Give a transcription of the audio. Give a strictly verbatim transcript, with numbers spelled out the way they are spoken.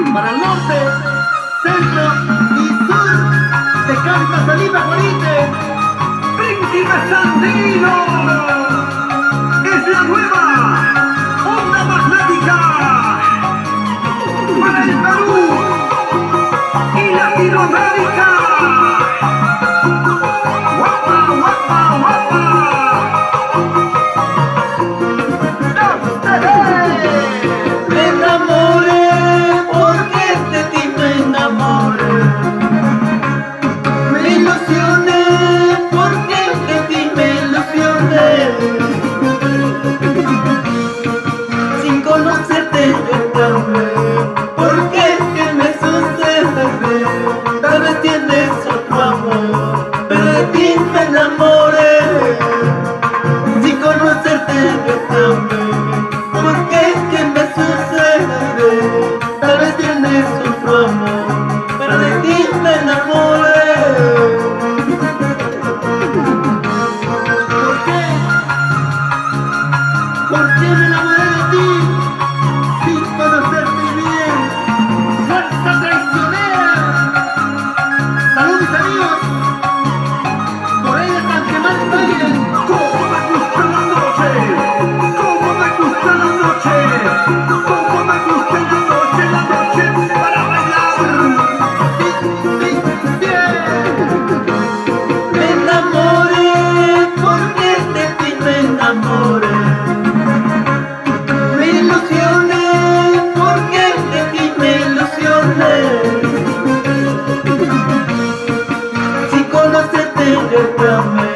para el norte, centro y sur, te canta Saliva Juanite, Príncipe Sandino, es la nueva onda magnética para el Perú y Latinoamérica. ¡Guapa, guapa, guapa! Me enamoré porque de ti me enamoré. Me ilusioné porque de ti me ilusioné. Sin conocerte yo también, porque ¿qué me sucede? Tal vez tienes otro amor, pero de ti me enamoré. Sin conocerte yo también, porque ¿qué me sucede? Tal vez tienes otro amor, pero de ti me enamoré. ¿Por qué? ¿Por qué me enamoré de ti sin conocerte bien? ¡Fuerza traicionera! ¡Salud, mis amigos! Por ahí están quemando alguien. ¡Cómo me gusta la noche! ¡Cómo me gusta la noche! ¡Cómo me gusta la noche! ¡La noche para bailar! ¡Sí, sí, bien! Me enamoré porque de ti me enamoré. Me ilusioné porque de ti me ilusioné. Sin conocerte yo te amé.